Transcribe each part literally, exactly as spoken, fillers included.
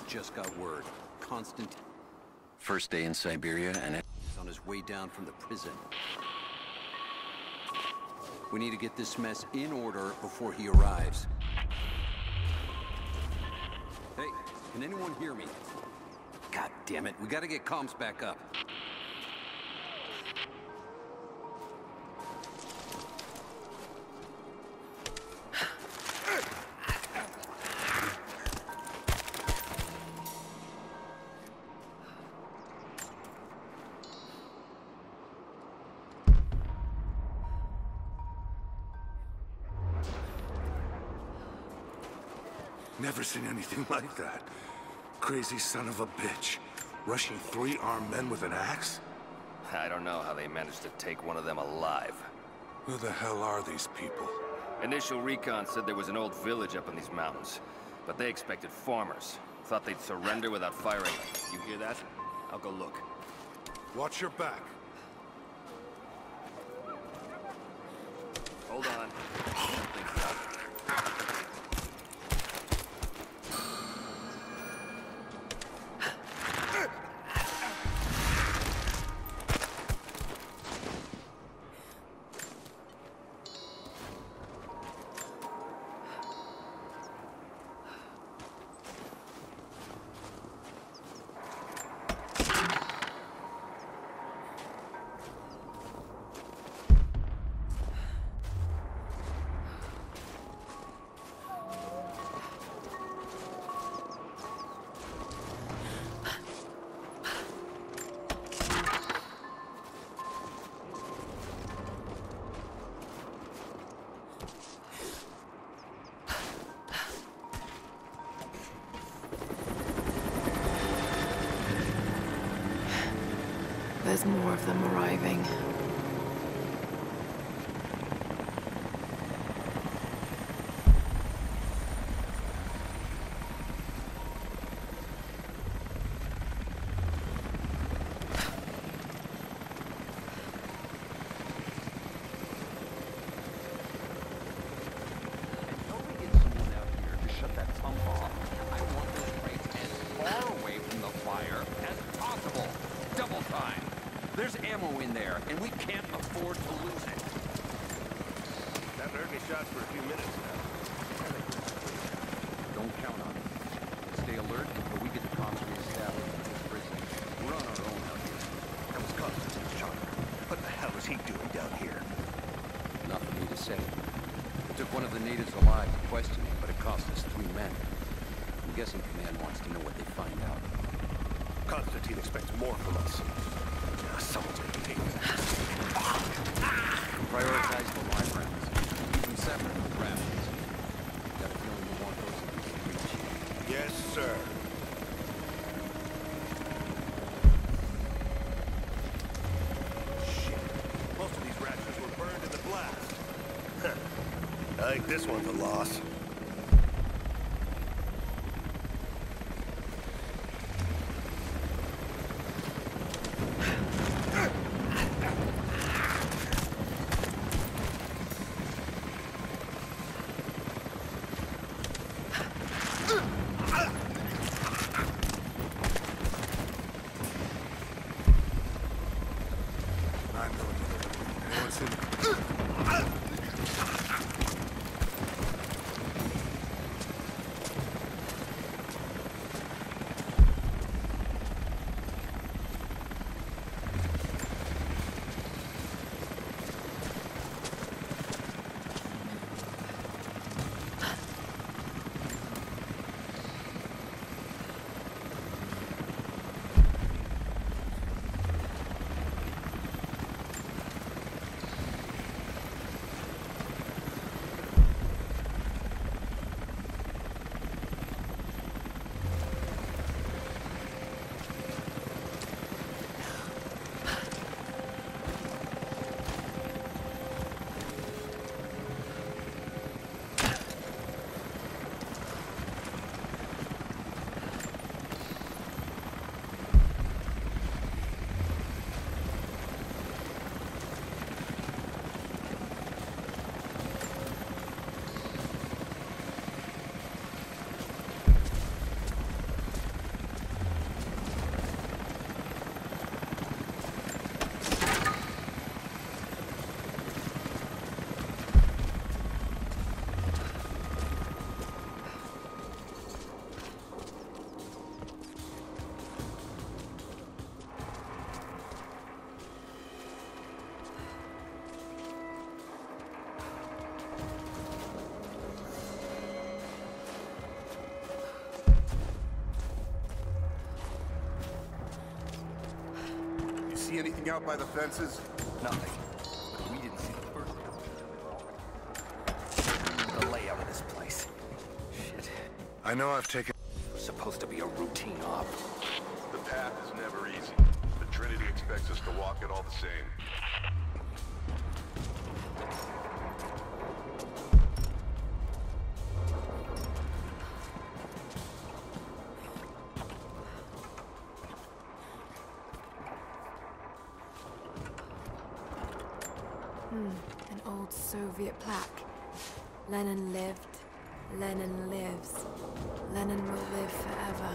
just got word. Constant... First day in Siberia and it... is on his way down from the prison. We need to get this mess in order before he arrives. Hey, can anyone hear me? God damn it, we gotta get comms back up. Never seen anything like that. Crazy son of a bitch. Rushing three armed men with an axe? I don't know how they managed to take one of them alive. Who the hell are these people? Initial recon said there was an old village up in these mountains, but they expected farmers. Thought they'd surrender without firing. You hear that? I'll go look. Watch your back. Hold on. Something's up. There's more of them arriving. There's ammo in there, and we can't afford to lose it. Haven't heard any shots for a few minutes now. Don't count on it. Stay alert until we get the comms reestablished in this prison. We're on our own out here. That was Constantine's charter. What the hell is he doing down here? Not for me to say. We took one of the natives alive to question him, but it cost us three men. I'm guessing Command wants to know what they find out. Constantine expects more from us. Someone's gonna take that. Prioritize the live rounds. Keep them separate from the rapids. Got a feeling we want those if we can reach. Yes, sir. Shit. Most of these raptors were burned in the blast. Huh. I think this one's a loss. see anything out by the fences? Nothing. But we didn't see the first one. The layout of this place. Shit. I know I've taken... It was supposed to be a routine op. The path is never easy. The Trinity expects us to walk it all the same. Hmm, an old Soviet plaque. Lenin lived. Lenin lives. Lenin will live forever.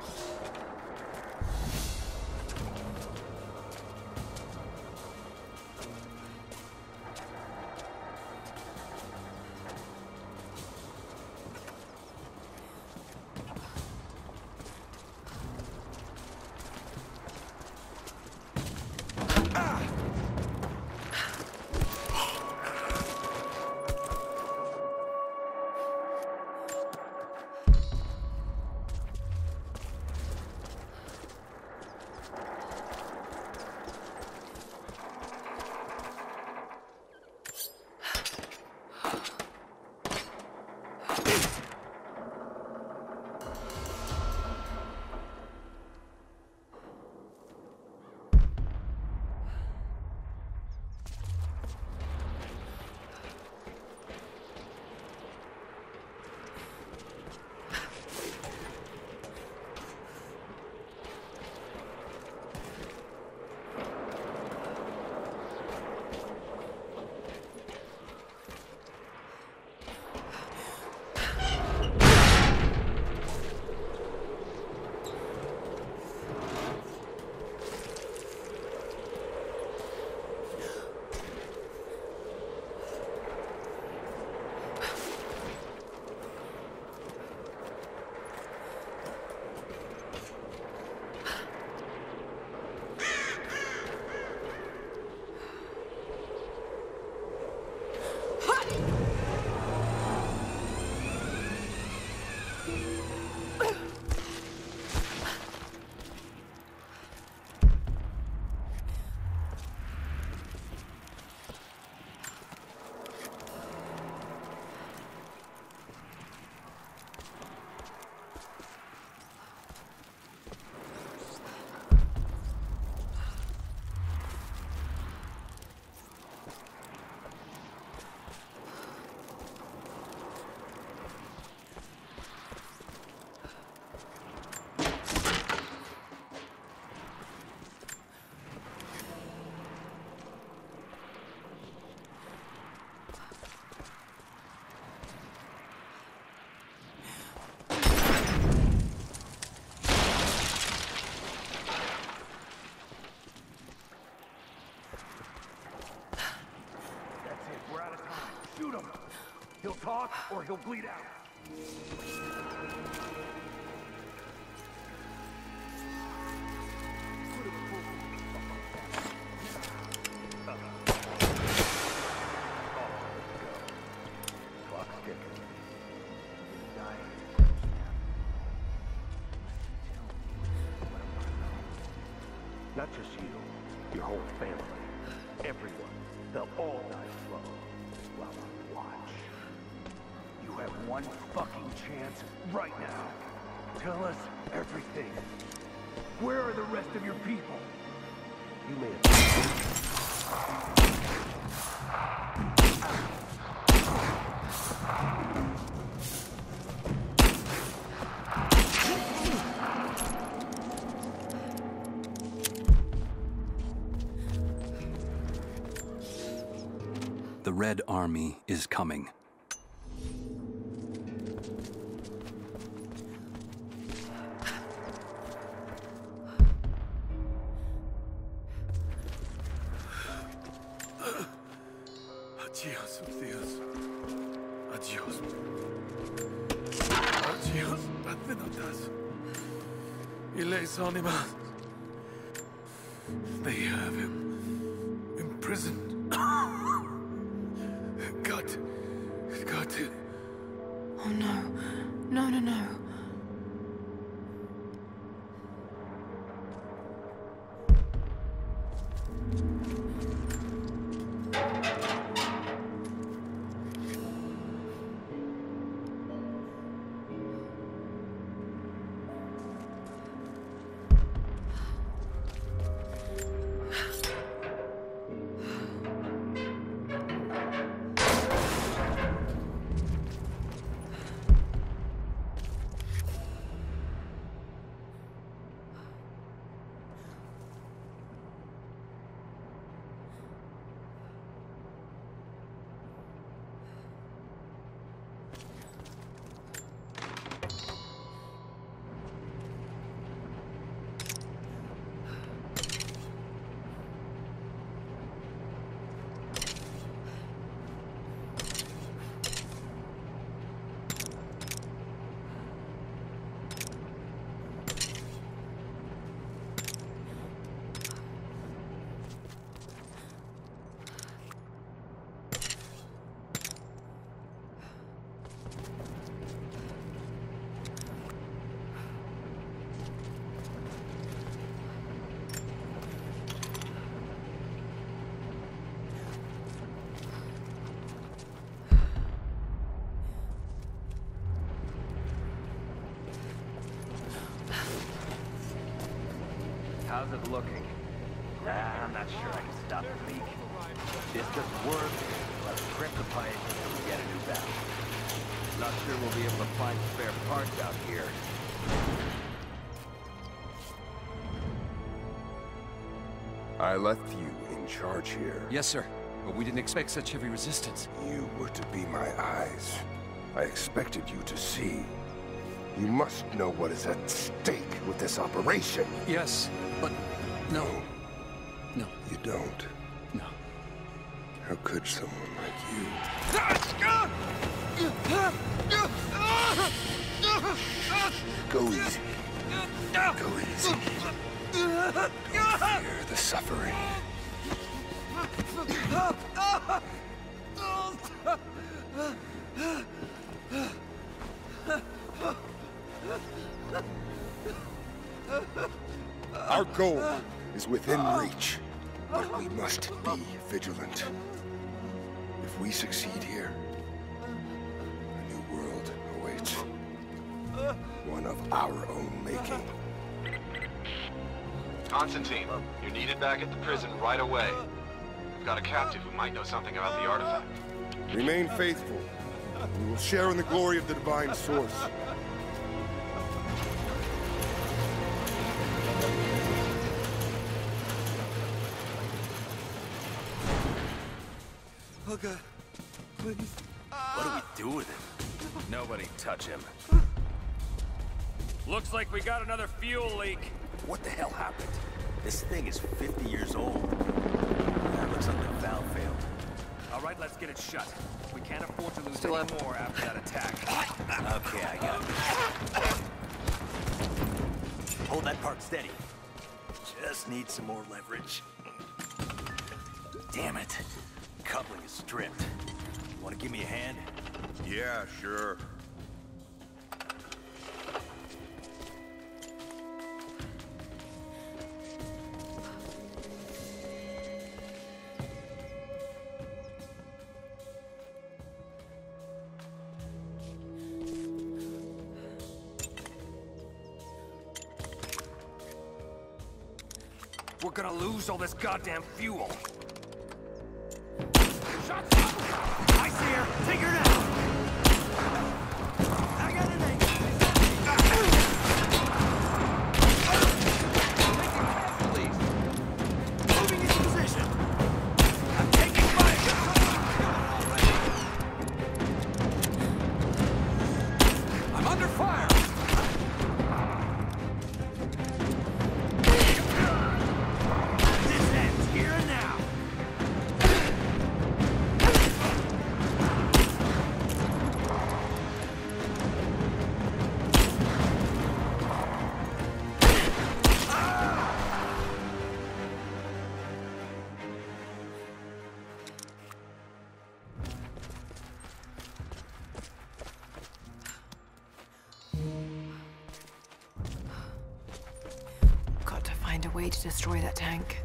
He'll talk, or he'll bleed out. Clock's ticking. Not just you, your whole family, everyone. They'll all die slow while I watch. You have one fucking chance right now. Tell us everything. Where are the rest of your people? You may have... The Red Army is coming. Adios, Dios. Adios. Adios, patriotas. Y les animas. They have him imprisoned. Got, got to. Oh no, no, no, no. How's it looking? Nah, I'm not sure I can stop the leak. This doesn't work. We'll have to crimp the pipe and get a new valve. Not sure we'll be able to find spare parts out here. I left you in charge here. Yes, sir. But we didn't expect such heavy resistance. You were to be my eyes. I expected you to see. You must know what is at stake with this operation. Yes, but no. No. You don't. No. How could someone like you? Go easy. Go easy. Don't fear the suffering. Our goal is within reach, but we must be vigilant. If we succeed here, a new world awaits. One of our own making. Constantine, you're needed back at the prison right away. We've got a captive who might know something about the artifact. Remain faithful. We will share in the glory of the Divine Source. Oh God, please. What do we do with it? Nobody touch him. Looks like we got another fuel leak. What the hell happened? This thing is fifty years old. That looks like the valve failed. All right, let's get it shut. We can't afford to lose Still any more after that attack. Okay, I got it. Hold that part steady. Just need some more leverage. Damn it. Coupling is stripped. Want to give me a hand? Yeah, sure. We're gonna lose all this goddamn fuel. I see her! Take her down! I got an angle! Moving into position! I'm taking fire! I'm under fire! This ends here and now! Got to find a way to destroy that tank.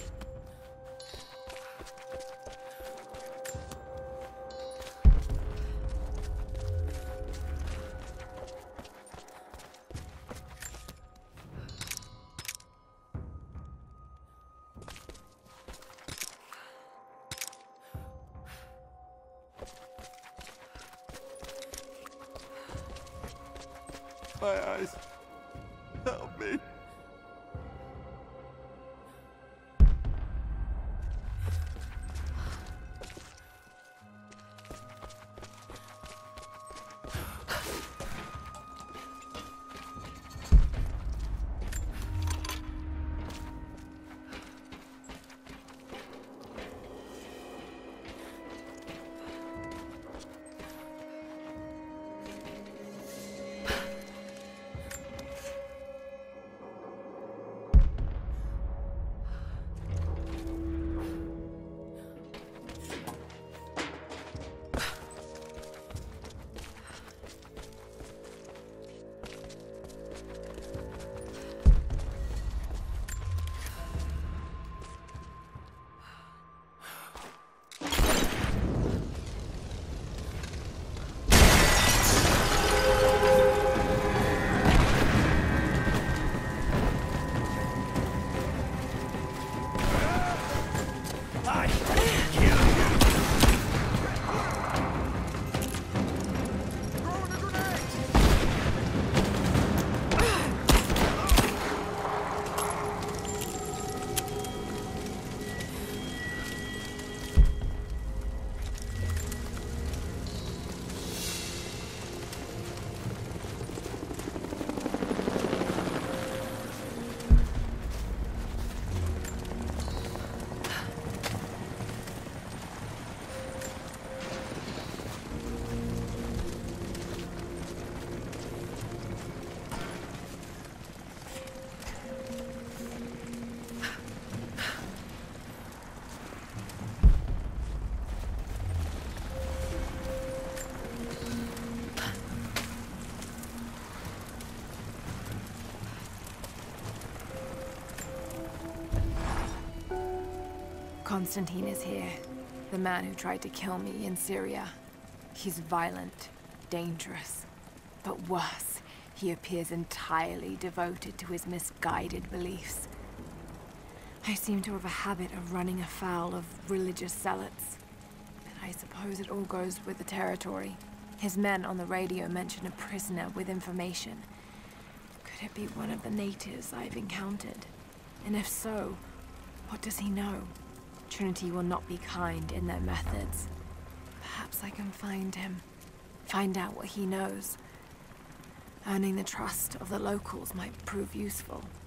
My eyes. Help me. Constantine is here. The man who tried to kill me in Syria. He's violent, dangerous. But worse, he appears entirely devoted to his misguided beliefs. I seem to have a habit of running afoul of religious zealots. But I suppose it all goes with the territory. His men on the radio mention a prisoner with information. Could it be one of the natives I've encountered? And if so, what does he know? Trinity will not be kind in their methods. Perhaps I can find him. Find out what he knows. Earning the trust of the locals might prove useful.